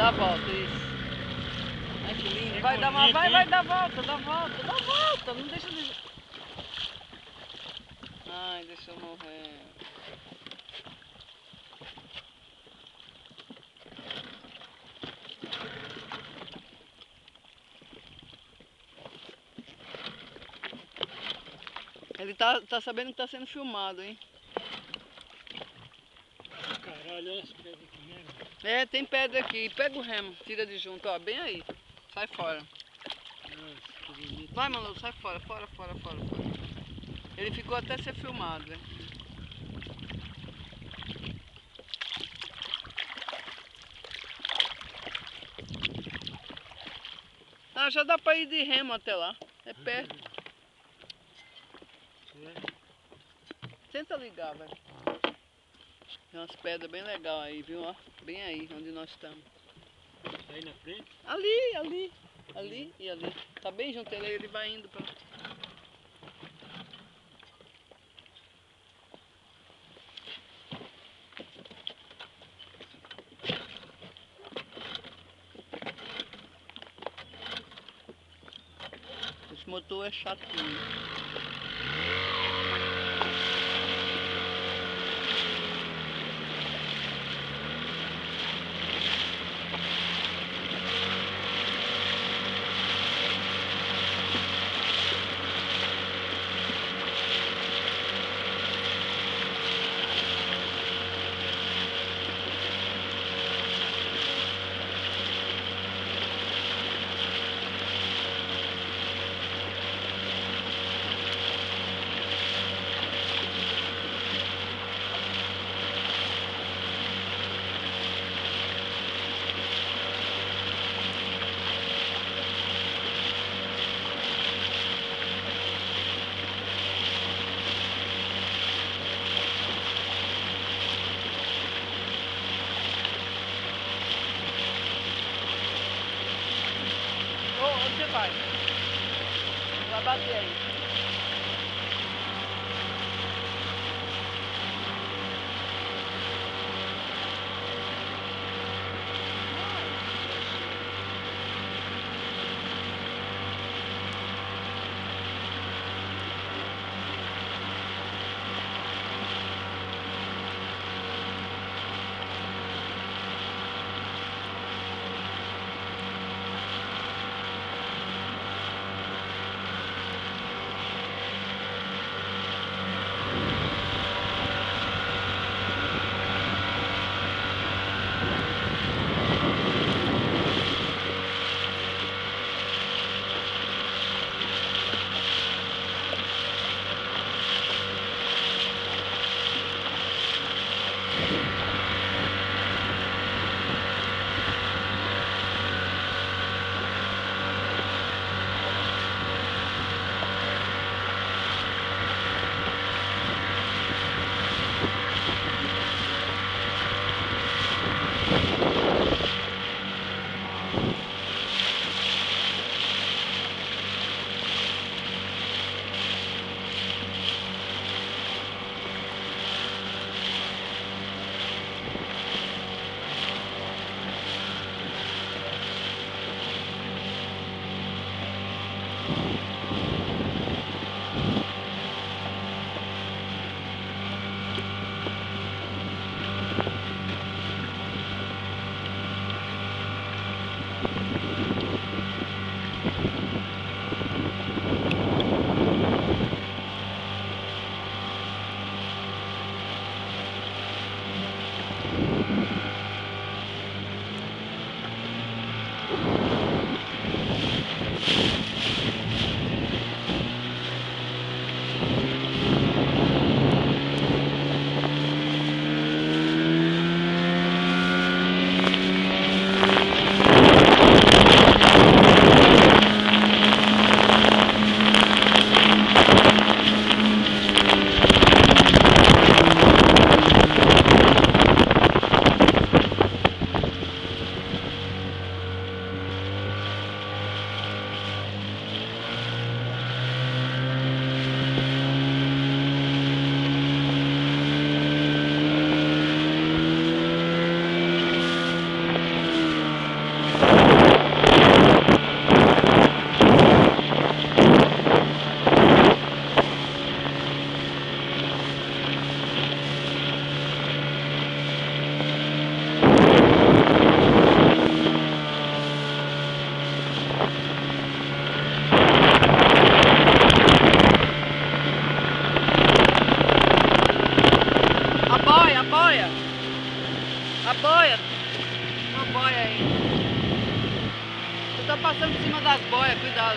Dá a volta, isso. Ai, que lindo. Vai dar uma. Vai, dá a volta, dá a volta, dá a volta. Não deixa de. Ai, deixa eu morrer. Ele tá sabendo que tá sendo filmado, hein? Caralho, olha as pedras aqui mesmo. É, tem pedra aqui. Pega o remo, tira de junto, ó, bem aí. Sai fora. Nossa, que bonito. Vai, Manolo, sai fora, fora. Ele ficou até ser filmado, né? Ah, já dá pra ir de remo até lá. É perto. Tenta ligar, velho. Tem umas pedras bem legais aí, viu? Ó, bem aí, onde nós estamos. Aí na frente? Ali e ali. Tá bem junto, ele vai indo pra... Esse motor é chatinho. Onde você vai? Vai bater aí. A boia. Uma boia aí. Você tá passando por cima das boias, cuidado.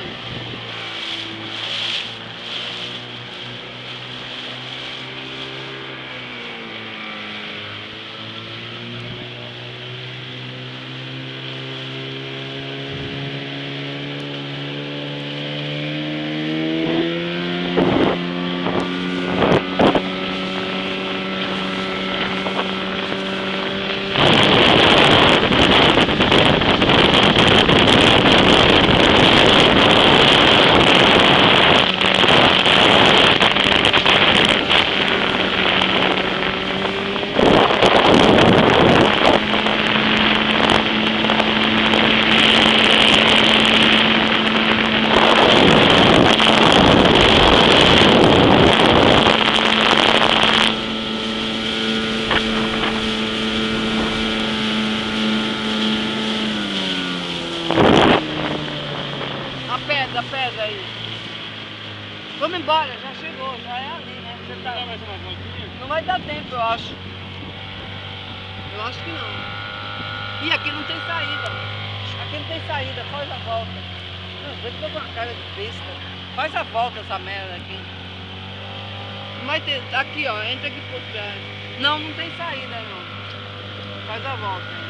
A pedra aí. Vamos embora, já chegou, já é ali, né? Você tá... mais uma voltinha? Não vai dar tempo, eu acho. Eu acho que não. E aqui não tem saída. Aqui não tem saída, faz a volta. Não, eu tô com uma cara de besta. Faz a volta essa merda aqui. Não vai ter. Aqui, ó, entra aqui por trás. Não, não tem saída não. Faz a volta aí.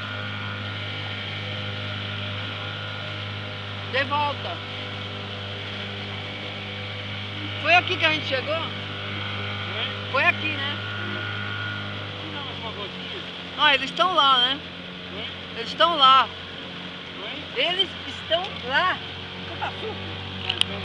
De volta. Foi aqui que a gente chegou? Foi aqui, né? Vamos dar mais uma voltinha? Ah, eles estão lá, né? Oi? Eles estão lá. Oi? Eles estão lá. Você tá surdo?